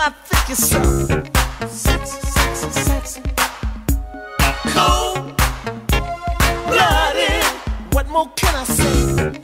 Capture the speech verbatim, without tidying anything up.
I think you're so sexy, sexy, sexy. Cold blooded. What more can I say?